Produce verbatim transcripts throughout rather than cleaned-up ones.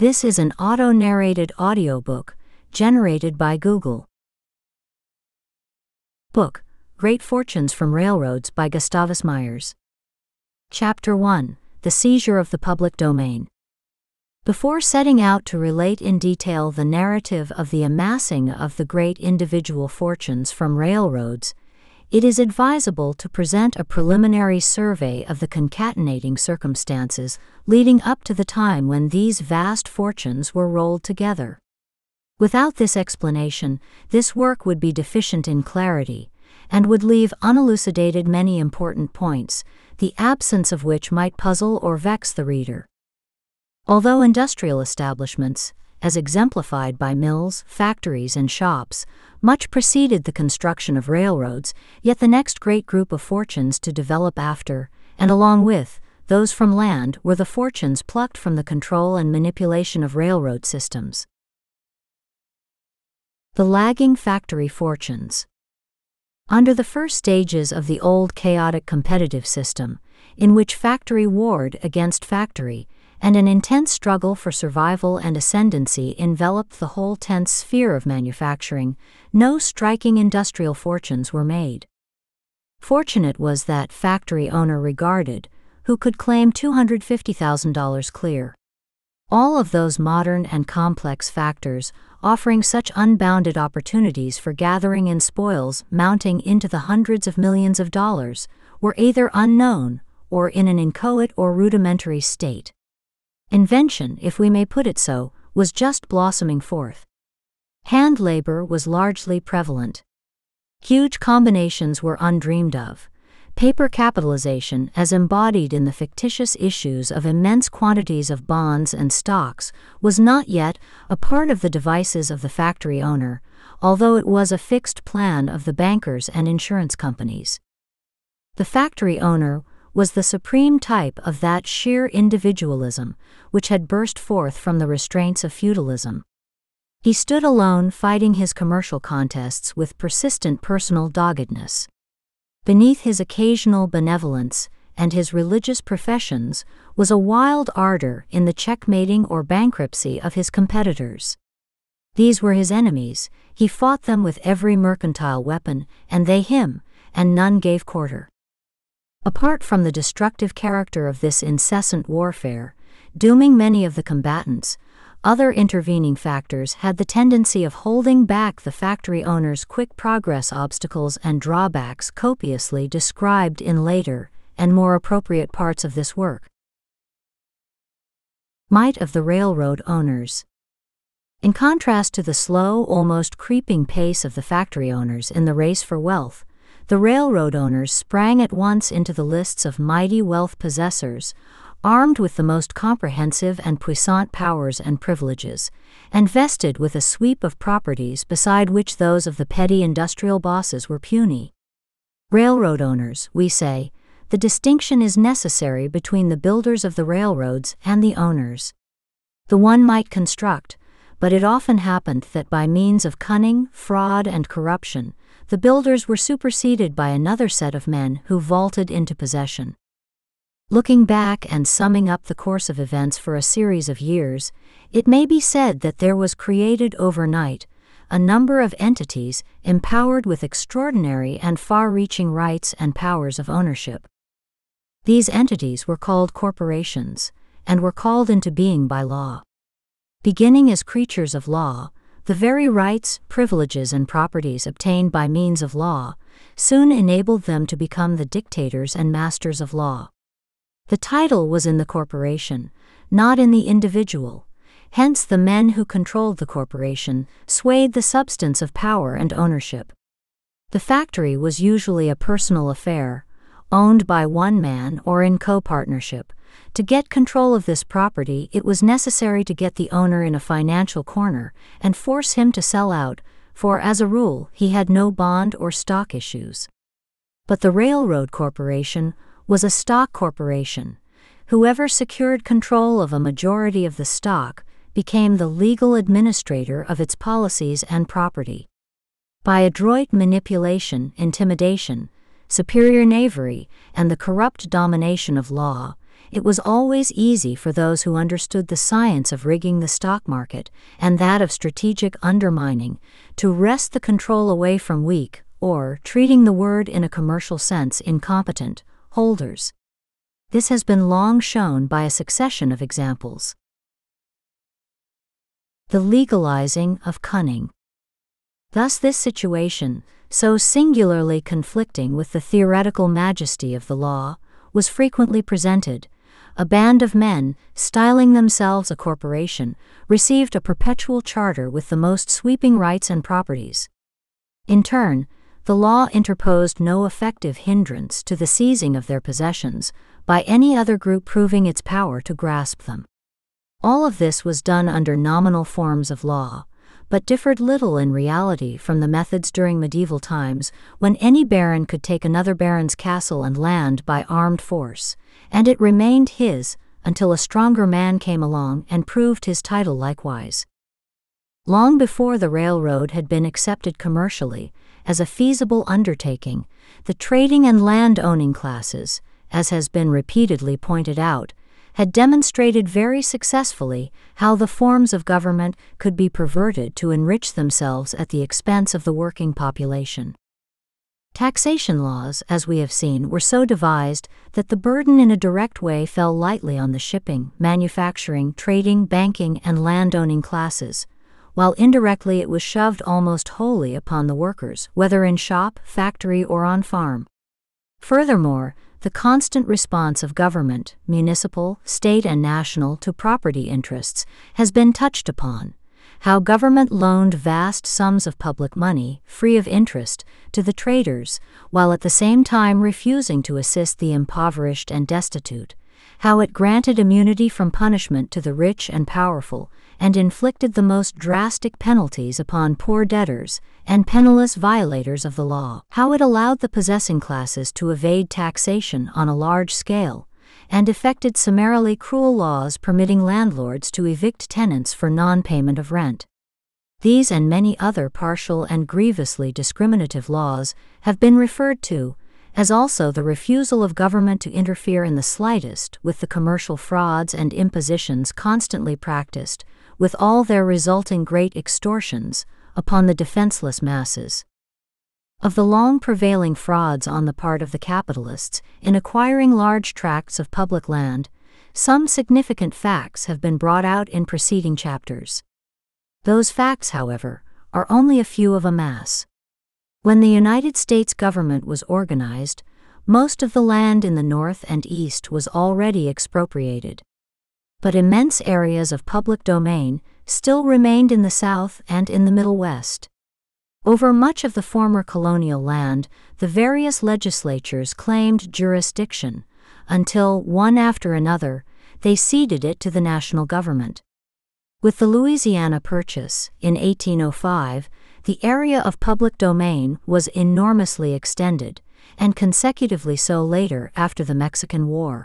This is an auto-narrated audiobook generated by Google. Book, Great Fortunes from Railroads by Gustavus Myers. Chapter one. The Seizure of the Public Domain. Before setting out to relate in detail the narrative of the amassing of the great individual fortunes from railroads, it is advisable to present a preliminary survey of the concatenating circumstances leading up to the time when these vast fortunes were rolled together. Without this explanation, this work would be deficient in clarity, and would leave unelucidated many important points, the absence of which might puzzle or vex the reader. Although industrial establishments, as exemplified by mills, factories, and shops, much preceded the construction of railroads, yet the next great group of fortunes to develop after, and along with, those from land were the fortunes plucked from the control and manipulation of railroad systems. The lagging factory fortunes. Under the first stages of the old chaotic competitive system, in which factory warred against factory, and an intense struggle for survival and ascendancy enveloped the whole tense sphere of manufacturing, no striking industrial fortunes were made. Fortunate was that factory owner regarded, who could claim two hundred fifty thousand dollars clear. All of those modern and complex factors, offering such unbounded opportunities for gathering in spoils mounting into the hundreds of millions of dollars, were either unknown or in an inchoate or rudimentary state. Invention, if we may put it so, was just blossoming forth. Hand labor was largely prevalent. Huge combinations were undreamed of. Paper capitalization, as embodied in the fictitious issues of immense quantities of bonds and stocks, was not yet a part of the devices of the factory owner, although it was a fixed plan of the bankers and insurance companies. The factory owner was the supreme type of that sheer individualism which had burst forth from the restraints of feudalism. He stood alone fighting his commercial contests with persistent personal doggedness. Beneath his occasional benevolence and his religious professions was a wild ardor in the checkmating or bankruptcy of his competitors. These were his enemies, he fought them with every mercantile weapon, and they him, and none gave quarter. Apart from the destructive character of this incessant warfare, dooming many of the combatants, other intervening factors had the tendency of holding back the factory owner's quick progress obstacles and drawbacks copiously described in later and more appropriate parts of this work. Might of the railroad owners. In contrast to the slow, almost creeping pace of the factory owners in the race for wealth, the railroad owners sprang at once into the lists of mighty wealth possessors, armed with the most comprehensive and puissant powers and privileges, and vested with a sweep of properties beside which those of the petty industrial bosses were puny. Railroad owners, we say, the distinction is necessary between the builders of the railroads and the owners. The one might construct, but it often happened that by means of cunning, fraud, and corruption, the builders were superseded by another set of men who vaulted into possession. Looking back and summing up the course of events for a series of years, it may be said that there was created overnight a number of entities empowered with extraordinary and far-reaching rights and powers of ownership. These entities were called corporations, and were called into being by law. Beginning as creatures of law, the very rights, privileges, and properties obtained by means of law soon enabled them to become the dictators and masters of law. The title was in the corporation, not in the individual. Hence the men who controlled the corporation swayed the substance of power and ownership. The factory was usually a personal affair, owned by one man or in co-partnership. To get control of this property, it was necessary to get the owner in a financial corner and force him to sell out, for as a rule he had no bond or stock issues. But the railroad corporation was a stock corporation. Whoever secured control of a majority of the stock became the legal administrator of its policies and property. By adroit manipulation, intimidation, superior knavery, and the corrupt domination of law, it was always easy for those who understood the science of rigging the stock market and that of strategic undermining to wrest the control away from weak, or, treating the word in a commercial sense, incompetent, holders. This has been long shown by a succession of examples. The legalizing of cunning. Thus this situation, so singularly conflicting with the theoretical majesty of the law, was frequently presented. A band of men, styling themselves a corporation, received a perpetual charter with the most sweeping rights and properties. In turn, the law interposed no effective hindrance to the seizing of their possessions by any other group proving its power to grasp them. All of this was done under nominal forms of law, but differed little in reality from the methods during medieval times, when any baron could take another baron's castle and land by armed force, and it remained his until a stronger man came along and proved his title likewise. Long before the railroad had been accepted commercially as a feasible undertaking, the trading and land-owning classes, as has been repeatedly pointed out, had demonstrated very successfully how the forms of government could be perverted to enrich themselves at the expense of the working population. Taxation laws, as we have seen, were so devised that the burden in a direct way fell lightly on the shipping, manufacturing, trading, banking, and landowning classes, while indirectly it was shoved almost wholly upon the workers, whether in shop, factory, or on farm. Furthermore, the constant response of government, municipal, state, and national to property interests has been touched upon. How government loaned vast sums of public money, free of interest, to the traders, while at the same time refusing to assist the impoverished and destitute. How it granted immunity from punishment to the rich and powerful, and inflicted the most drastic penalties upon poor debtors and penniless violators of the law. How it allowed the possessing classes to evade taxation on a large scale, and effected summarily cruel laws permitting landlords to evict tenants for non-payment of rent. These and many other partial and grievously discriminative laws have been referred to, as also the refusal of government to interfere in the slightest with the commercial frauds and impositions constantly practiced, with all their resulting great extortions, upon the defenseless masses. Of the long prevailing frauds on the part of the capitalists in acquiring large tracts of public land, some significant facts have been brought out in preceding chapters. Those facts, however, are only a few of a mass. When the United States government was organized, most of the land in the North and East was already expropriated. But immense areas of public domain still remained in the South and in the Middle West. Over much of the former colonial land, the various legislatures claimed jurisdiction, until, one after another, they ceded it to the national government. With the Louisiana Purchase, in eighteen oh five, the area of public domain was enormously extended, and consecutively so later after the Mexican War.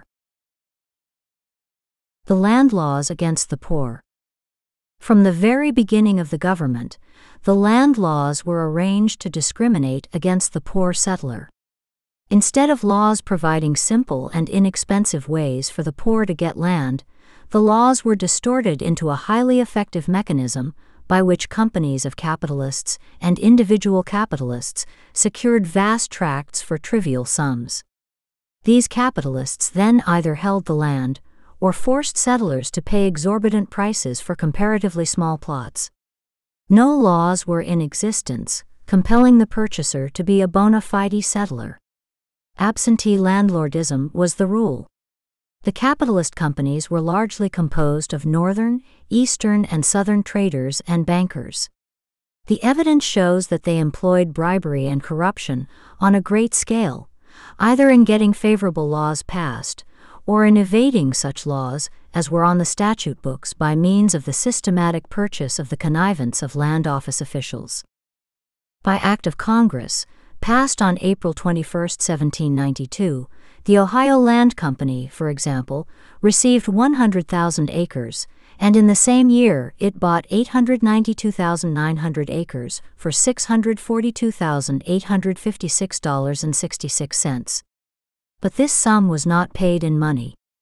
The land laws against the poor. From the very beginning of the government, the land laws were arranged to discriminate against the poor settler. Instead of laws providing simple and inexpensive ways for the poor to get land, the laws were distorted into a highly effective mechanism by which companies of capitalists and individual capitalists secured vast tracts for trivial sums. These capitalists then either held the land or forced settlers to pay exorbitant prices for comparatively small plots. No laws were in existence compelling the purchaser to be a bona fide settler. Absentee landlordism was the rule. The capitalist companies were largely composed of northern, eastern, and southern traders and bankers. The evidence shows that they employed bribery and corruption on a great scale, either in getting favorable laws passed or in evading such laws as were on the statute books by means of the systematic purchase of the connivance of land office officials. By Act of Congress, passed on April twenty-first, seventeen ninety-two, the Ohio Land Company, for example, received one hundred thousand acres, and in the same year it bought eight hundred ninety-two thousand nine hundred acres for six hundred forty-two thousand eight hundred fifty-six dollars and sixty-six cents. But this sum was not paid in money.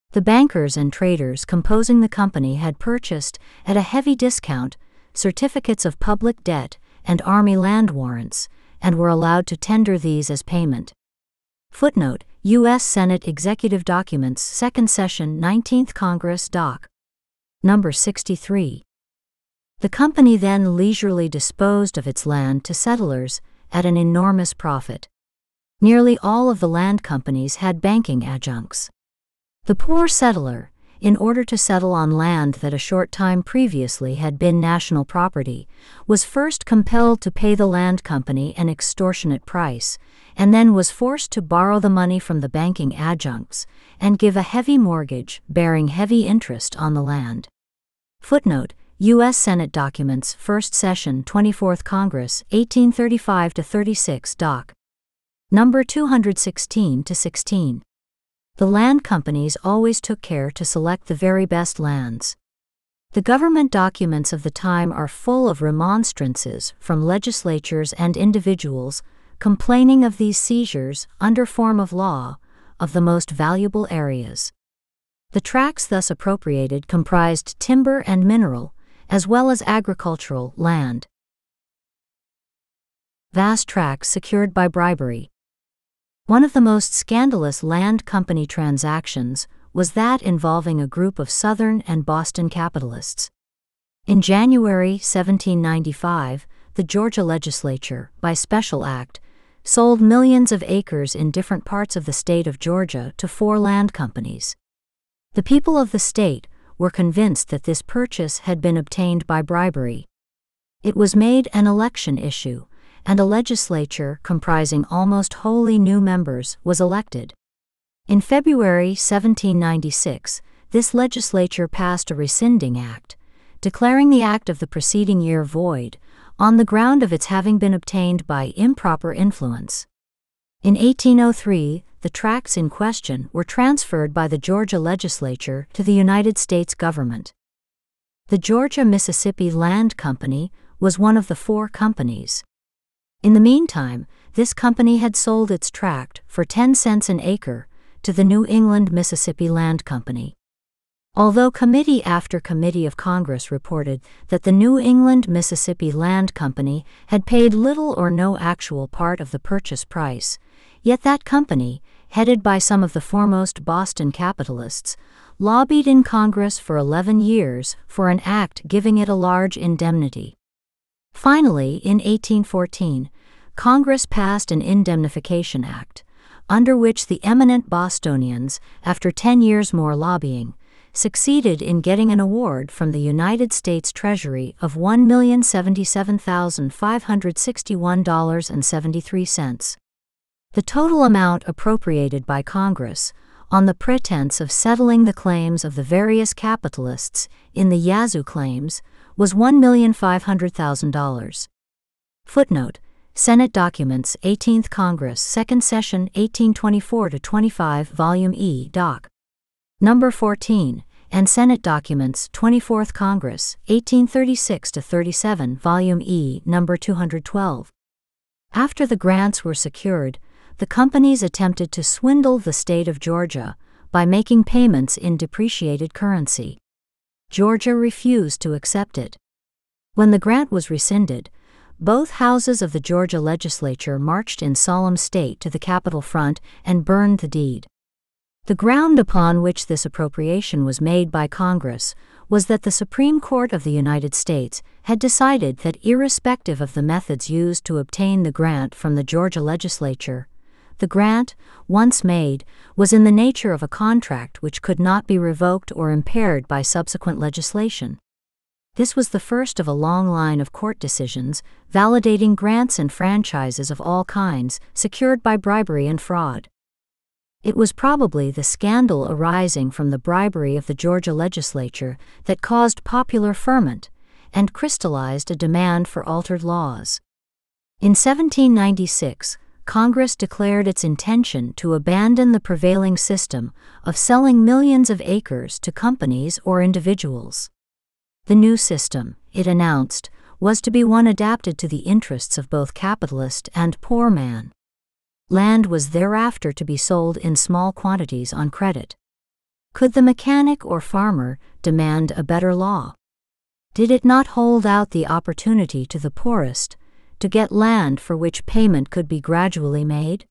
The bankers and traders composing the company had purchased, at a heavy discount, certificates of public debt and army land warrants, and were allowed to tender these as payment. Footnote: U S Senate Executive Documents, Second Session, nineteenth Congress, Doc. Number sixty-three. The company then leisurely disposed of its land to settlers at an enormous profit. Nearly all of the land companies had banking adjuncts. The poor settler, in order to settle on land that a short time previously had been national property, was first compelled to pay the land company an extortionate price, and then was forced to borrow the money from the banking adjuncts and give a heavy mortgage bearing heavy interest on the land. Footnote: U S Senate Documents, First Session, twenty-fourth Congress, eighteen thirty-five to thirty-six, Doc. Number two hundred sixteen to sixteen. The land companies always took care to select the very best lands. The government documents of the time are full of remonstrances from legislatures and individuals complaining of these seizures, under form of law, of the most valuable areas. The tracts thus appropriated comprised timber and mineral, as well as agricultural land. Vast tracts secured by bribery. One of the most scandalous land company transactions was that involving a group of Southern and Boston capitalists. In January seventeen ninety-five, the Georgia legislature, by special act, sold millions of acres in different parts of the state of Georgia to four land companies. The people of the state were convinced that this purchase had been obtained by bribery. It was made an election issue, and a legislature comprising almost wholly new members was elected. In February seventeen ninety-six, this legislature passed a rescinding act, declaring the act of the preceding year void, on the ground of its having been obtained by improper influence. In eighteen oh three, the tracts in question were transferred by the Georgia legislature to the United States government. The Georgia-Mississippi Land Company was one of the four companies. In the meantime, this company had sold its tract for ten cents an acre to the New England Mississippi Land Company. Although committee after committee of Congress reported that the New England Mississippi Land Company had paid little or no actual part of the purchase price, yet that company, headed by some of the foremost Boston capitalists, lobbied in Congress for eleven years for an act giving it a large indemnity. Finally, in eighteen fourteen, Congress passed an Indemnification Act, under which the eminent Bostonians, after ten years more lobbying, succeeded in getting an award from the United States Treasury of one million seventy-seven thousand five hundred sixty-one dollars and seventy-three cents. The total amount appropriated by Congress, on the pretense of settling the claims of the various capitalists in the Yazoo claims, was one million five hundred thousand dollars. Footnote: Senate Documents, eighteenth Congress, Second Session, eighteen twenty-four to twenty-five, Volume E, Doc. Number fourteen, and Senate Documents, twenty-fourth Congress, eighteen thirty-six to thirty-seven, Volume E, Number two hundred twelve. After the grants were secured, the companies attempted to swindle the state of Georgia by making payments in depreciated currency. Georgia refused to accept it. When the grant was rescinded, both houses of the Georgia legislature marched in solemn state to the Capitol front and burned the deed. The ground upon which this appropriation was made by Congress was that the Supreme Court of the United States had decided that irrespective of the methods used to obtain the grant from the Georgia legislature, the grant, once made, was in the nature of a contract which could not be revoked or impaired by subsequent legislation. This was the first of a long line of court decisions validating grants and franchises of all kinds secured by bribery and fraud. It was probably the scandal arising from the bribery of the Georgia legislature that caused popular ferment and crystallized a demand for altered laws. In seventeen ninety-six, Congress declared its intention to abandon the prevailing system of selling millions of acres to companies or individuals. The new system, it announced, was to be one adapted to the interests of both capitalist and poor man. Land was thereafter to be sold in small quantities on credit. Could the mechanic or farmer demand a better law? Did it not hold out the opportunity to the poorest to get land for which payment could be gradually made?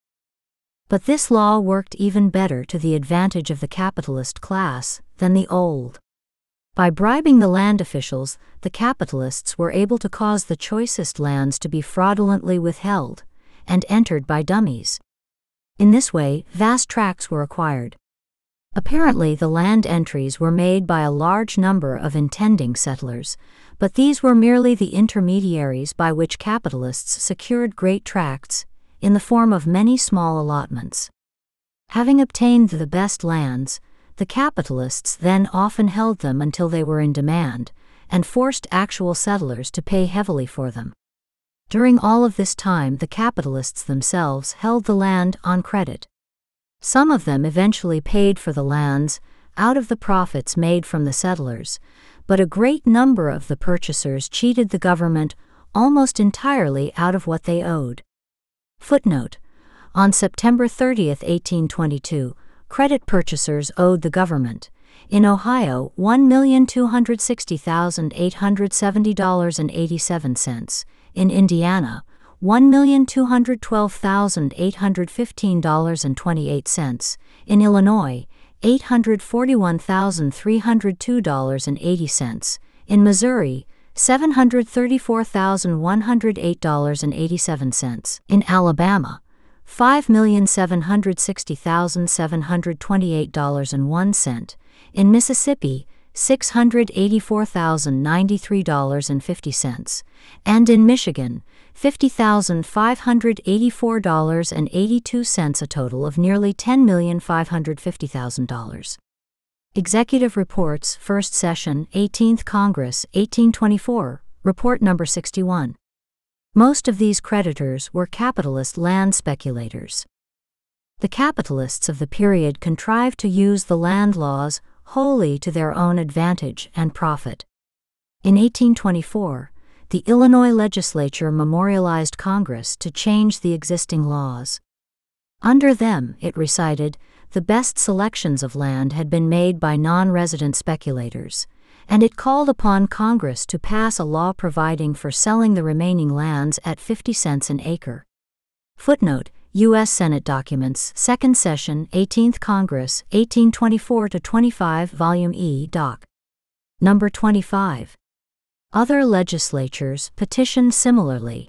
But this law worked even better to the advantage of the capitalist class than the old. By bribing the land officials, the capitalists were able to cause the choicest lands to be fraudulently withheld and entered by dummies. In this way, vast tracts were acquired. Apparently, the land entries were made by a large number of intending settlers, but these were merely the intermediaries by which capitalists secured great tracts in the form of many small allotments. Having obtained the best lands, the capitalists then often held them until they were in demand, and forced actual settlers to pay heavily for them. During all of this time, the capitalists themselves held the land on credit. Some of them eventually paid for the lands out of the profits made from the settlers, but a great number of the purchasers cheated the government almost entirely out of what they owed. Footnote: on September thirtieth, eighteen twenty-two, credit purchasers owed the government, in Ohio, one million two hundred sixty thousand eight hundred seventy dollars and eighty-seven cents, in Indiana, one million two hundred twelve thousand eight hundred fifteen dollars and twenty-eight cents, in Illinois, eight hundred forty-one thousand three hundred two dollars and eighty cents, in Missouri, seven hundred thirty-four thousand one hundred eight dollars and eighty-seven cents, in Alabama, five million seven hundred sixty thousand seven hundred twenty-eight dollars and one cent, in Mississippi, six hundred eighty-four thousand ninety-three dollars and fifty cents, and in Michigan, fifty thousand five hundred eighty-four dollars and eighty-two cents, a total of nearly ten million five hundred fifty thousand dollars. Executive Reports, First Session, eighteenth Congress, eighteen twenty-four, Report Number sixty-one. Most of these creditors were capitalist land speculators. The capitalists of the period contrived to use the land laws wholly to their own advantage and profit. In eighteen twenty-four, the Illinois legislature memorialized Congress to change the existing laws. Under them, it recited, the best selections of land had been made by non-resident speculators, and it called upon Congress to pass a law providing for selling the remaining lands at fifty cents an acre. Footnote: U S Senate Documents, Second Session, eighteenth Congress, eighteen twenty-four to twenty-five, Volume E, Doc. Number twenty-five. Other legislatures petitioned similarly.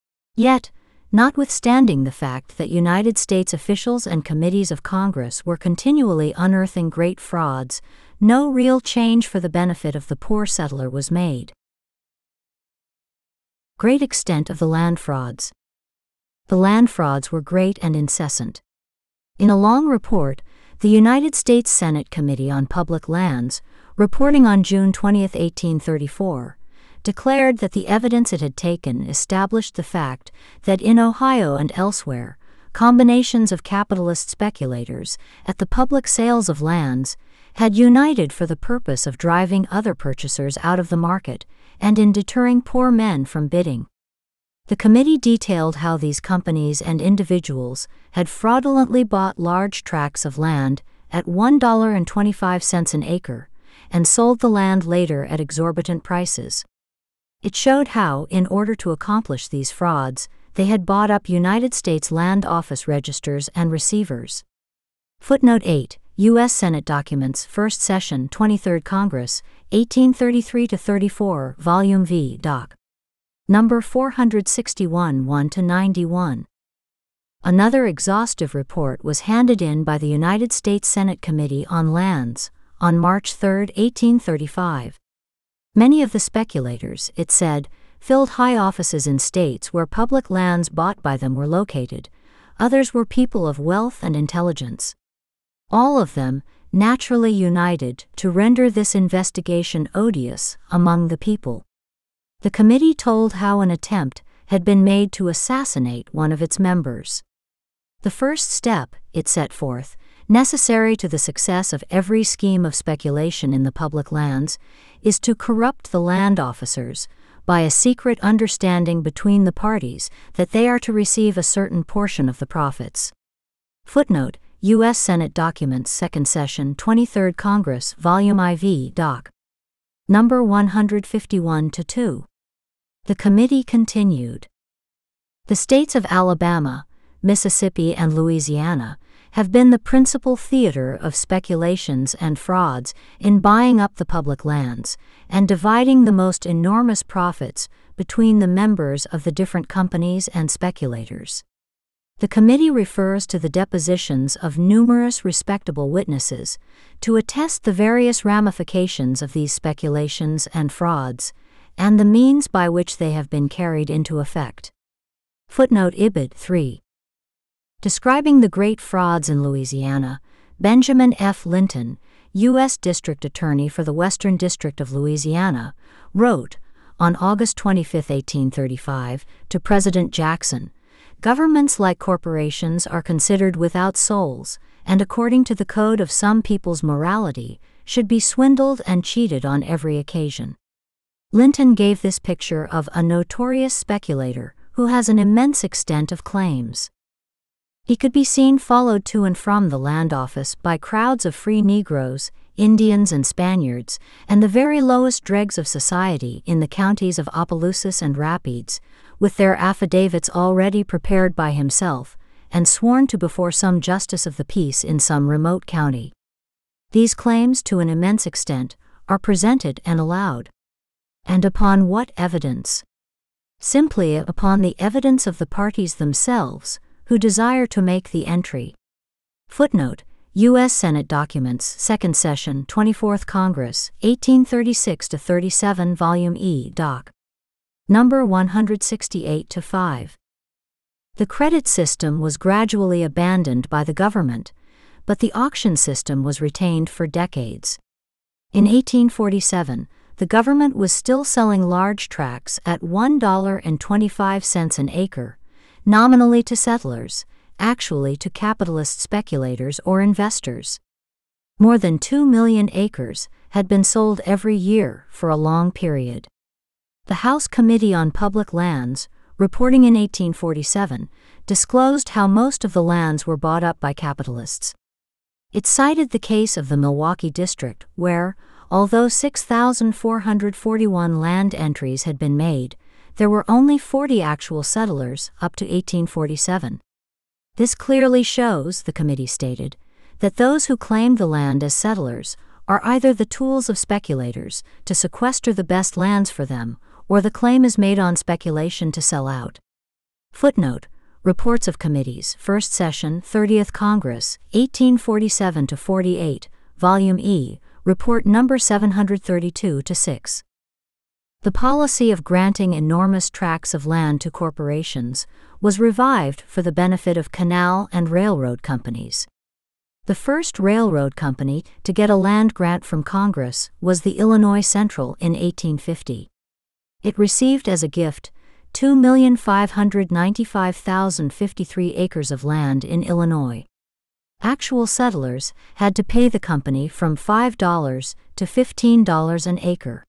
Yet, notwithstanding the fact that United States officials and committees of Congress were continually unearthing great frauds, no real change for the benefit of the poor settler was made. Great extent of the land frauds. The land frauds were great and incessant. In a long report, the United States Senate Committee on Public Lands, reporting on June twentieth, eighteen thirty-four, declared that the evidence it had taken established the fact that in Ohio and elsewhere, combinations of capitalist speculators, at the public sales of lands, had united for the purpose of driving other purchasers out of the market and in deterring poor men from bidding. The committee detailed how these companies and individuals had fraudulently bought large tracts of land at one dollar and twenty-five cents an acre and sold the land later at exorbitant prices. It showed how, in order to accomplish these frauds, they had bought up United States Land Office registers and receivers. Footnote eight, U S Senate Documents, First Session, twenty-third Congress, eighteen thirty-three to thirty-four, Volume V, Doc. Number four sixty-one, one to ninety-one. Another exhaustive report was handed in by the United States Senate Committee on Lands on March third, eighteen thirty-five. Many of the speculators, it said, filled high offices in states where public lands bought by them were located. Others were people of wealth and intelligence. All of them naturally united to render this investigation odious among the people. The committee told how an attempt had been made to assassinate one of its members. The first step, it set forth, necessary to the success of every scheme of speculation in the public lands, is to corrupt the land officers by a secret understanding between the parties that they are to receive a certain portion of the profits. Footnote: U S Senate Documents, Second Session, twenty-third Congress, Volume I V, Doc. Number one fifty-one to two. The committee continued. The states of Alabama, Mississippi, and Louisiana have been the principal theater of speculations and frauds in buying up the public lands and dividing the most enormous profits between the members of the different companies and speculators. The committee refers to the depositions of numerous respectable witnesses to attest the various ramifications of these speculations and frauds, and the means by which they have been carried into effect. Footnote Ibid three. Describing the great frauds in Louisiana, Benjamin F. Linton, U S District Attorney for the Western District of Louisiana, wrote, on August twenty-fifth, eighteen thirty-five, to President Jackson, "Governments like corporations are considered without souls, and according to the code of some people's morality, should be swindled and cheated on every occasion." Linton gave this picture of a notorious speculator who has an immense extent of claims. He could be seen followed to and from the land office by crowds of free Negroes, Indians, and Spaniards, and the very lowest dregs of society in the counties of Opelousas and Rapides, with their affidavits already prepared by himself and sworn to before some justice of the peace in some remote county. These claims, to an immense extent, are presented and allowed. And upon what evidence? Simply upon the evidence of the parties themselves, who desire to make the entry. Footnote: U S Senate Documents, Second Session, twenty-fourth Congress, eighteen thirty-six to thirty-seven, Volume E, Doc. Number one sixty-eight to five. The credit system was gradually abandoned by the government, but the auction system was retained for decades. In eighteen forty-seven, the government was still selling large tracts at one dollar and twenty-five cents an acre, nominally to settlers, actually to capitalist speculators or investors. More than two million acres had been sold every year for a long period. The House Committee on Public Lands, reporting in eighteen forty-seven, disclosed how most of the lands were bought up by capitalists. It cited the case of the Milwaukee District, where, although six thousand four hundred forty-one land entries had been made, there were only forty actual settlers up to eighteen forty-seven. This clearly shows, the committee stated, that those who claimed the land as settlers are either the tools of speculators to sequester the best lands for them, or the claim is made on speculation to sell out. Footnote: Reports of Committees, First Session, thirtieth Congress, eighteen forty-seven to forty-eight, Volume E, Report Number seven thirty-two to six. The policy of granting enormous tracts of land to corporations was revived for the benefit of canal and railroad companies. The first railroad company to get a land grant from Congress was the Illinois Central in eighteen fifty. It received as a gift two million five hundred ninety-five thousand fifty-three acres of land in Illinois. Actual settlers had to pay the company from five dollars to fifteen dollars an acre.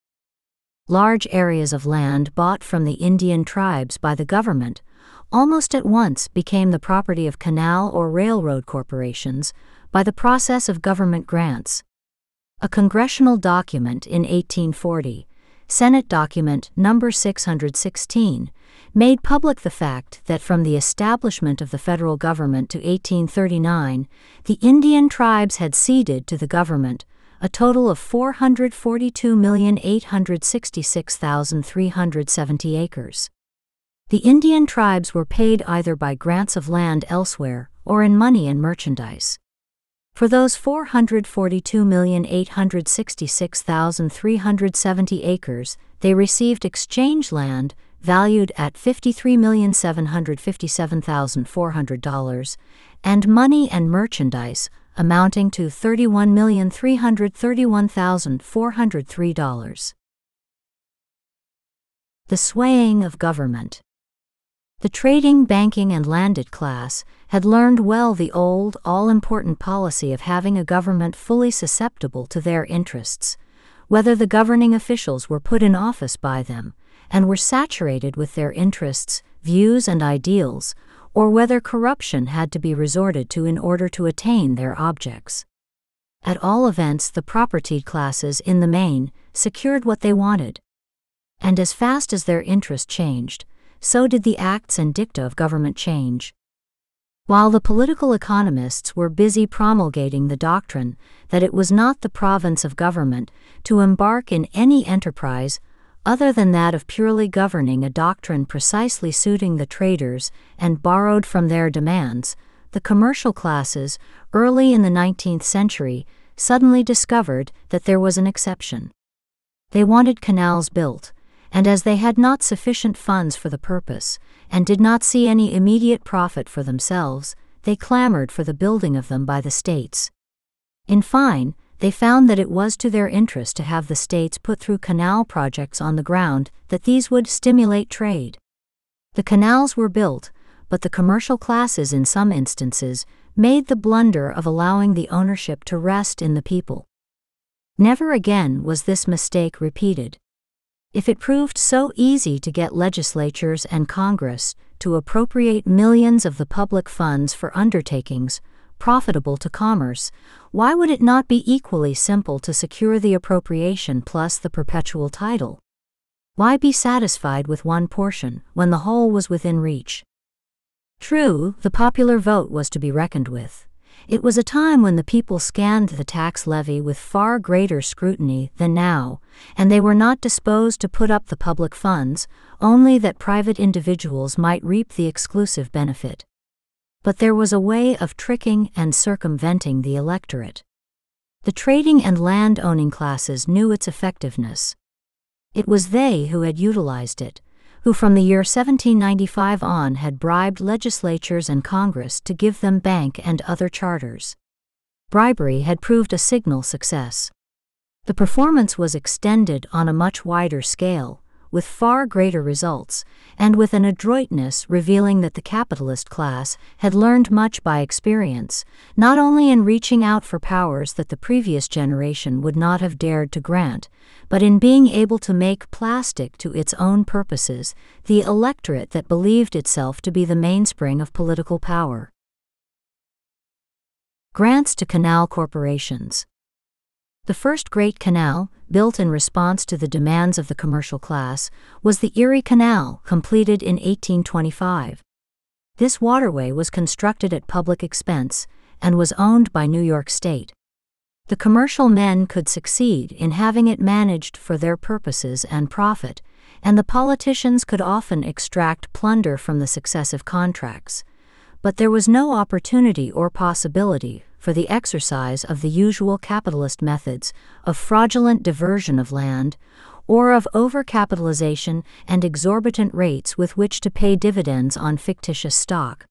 Large areas of land bought from the Indian tribes by the government almost at once became the property of canal or railroad corporations by the process of government grants. A congressional document in eighteen forty, Senate Document Number six hundred sixteen, made public the fact that from the establishment of the federal government to eighteen thirty-nine, the Indian tribes had ceded to the government a total of four hundred forty-two million eight hundred sixty-six thousand three hundred seventy acres. The Indian tribes were paid either by grants of land elsewhere or in money and merchandise. For those four hundred forty-two million eight hundred sixty-six thousand three hundred seventy acres, they received exchange land valued at fifty-three million seven hundred fifty-seven thousand four hundred dollars, and money and merchandise amounting to thirty-one million three hundred thirty-one thousand four hundred three dollars. The swaying of government. The trading, banking, and landed class had learned well the old, all-important policy of having a government fully susceptible to their interests, whether the governing officials were put in office by them and were saturated with their interests, views, and ideals, or whether corruption had to be resorted to in order to attain their objects. At all events, the propertied classes, in the main, secured what they wanted. And as fast as their interest changed, so did the acts and dicta of government change. While the political economists were busy promulgating the doctrine that it was not the province of government to embark in any enterprise other than that of purely governing, a doctrine precisely suiting the traders and borrowed from their demands, the commercial classes, early in the nineteenth century, suddenly discovered that there was an exception. They wanted canals built, and as they had not sufficient funds for the purpose, and did not see any immediate profit for themselves, they clamored for the building of them by the states. In fine, they found that it was to their interest to have the states put through canal projects on the ground that these would stimulate trade. The canals were built, but the commercial classes in some instances made the blunder of allowing the ownership to rest in the people. Never again was this mistake repeated. If it proved so easy to get legislatures and Congress to appropriate millions of the public funds for undertakings profitable to commerce, why would it not be equally simple to secure the appropriation plus the perpetual title? Why be satisfied with one portion when the whole was within reach? True, the popular vote was to be reckoned with. It was a time when the people scanned the tax levy with far greater scrutiny than now, and they were not disposed to put up the public funds, only that private individuals might reap the exclusive benefit. But there was a way of tricking and circumventing the electorate. The trading and land-owning classes knew its effectiveness. It was they who had utilized it, who from the year seventeen ninety-five on had bribed legislatures and Congress to give them bank and other charters. Bribery had proved a signal success. The performance was extended on a much wider scale, with far greater results, and with an adroitness revealing that the capitalist class had learned much by experience, not only in reaching out for powers that the previous generation would not have dared to grant, but in being able to make plastic to its own purposes the electorate that believed itself to be the mainspring of political power. Grants to canal corporations. The first great canal, built in response to the demands of the commercial class, was the Erie Canal, completed in eighteen twenty-five. This waterway was constructed at public expense and was owned by New York State. The commercial men could succeed in having it managed for their purposes and profit, and the politicians could often extract plunder from the successive contracts. But there was no opportunity or possibility for the exercise of the usual capitalist methods of fraudulent diversion of land, or of overcapitalization and exorbitant rates with which to pay dividends on fictitious stock.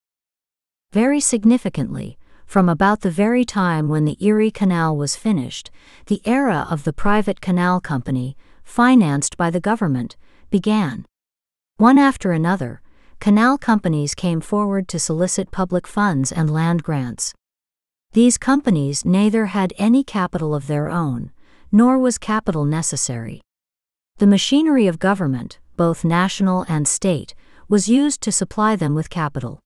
Very significantly, from about the very time when the Erie Canal was finished, the era of the private canal company, financed by the government, began. One after another, canal companies came forward to solicit public funds and land grants. These companies neither had any capital of their own, nor was capital necessary. The machinery of government, both national and state, was used to supply them with capital.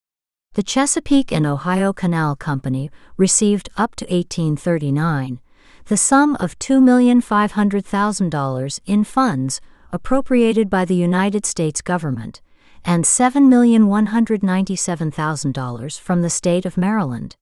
The Chesapeake and Ohio Canal Company received up to eighteen thirty-nine the sum of two million five hundred thousand dollars in funds appropriated by the United States government, and seven million one hundred ninety-seven thousand dollars from the state of Maryland.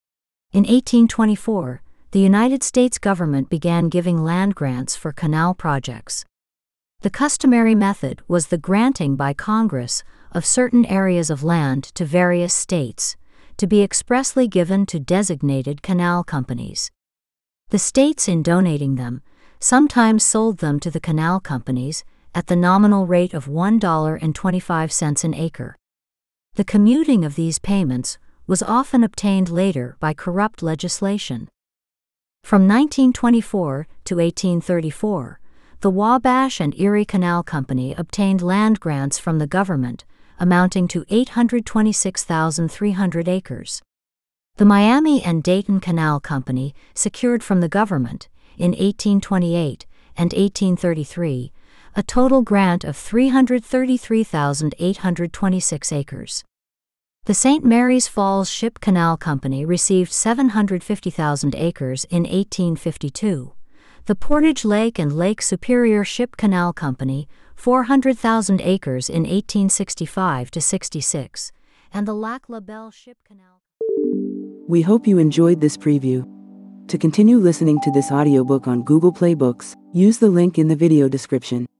In eighteen twenty-four, the United States government began giving land grants for canal projects. The customary method was the granting by Congress of certain areas of land to various states, to be expressly given to designated canal companies. The states, in donating them, sometimes sold them to the canal companies at the nominal rate of one dollar and twenty-five cents an acre. The commuting of these payments was often obtained later by corrupt legislation. From nineteen twenty-four to eighteen thirty-four, the Wabash and Erie Canal Company obtained land grants from the government, amounting to eight hundred twenty-six thousand three hundred acres. The Miami and Dayton Canal Company secured from the government, in eighteen twenty-eight and eighteen thirty-three, a total grant of three hundred thirty-three thousand eight hundred twenty-six acres. The Saint Mary's Falls Ship Canal Company received seven hundred fifty thousand acres in eighteen fifty-two. The Portage Lake and Lake Superior Ship Canal Company, four hundred thousand acres in eighteen sixty-five to sixty-six, and the Lac La Belle Ship Canal. We hope you enjoyed this preview. To continue listening to this audiobook on Google Play Books, use the link in the video description.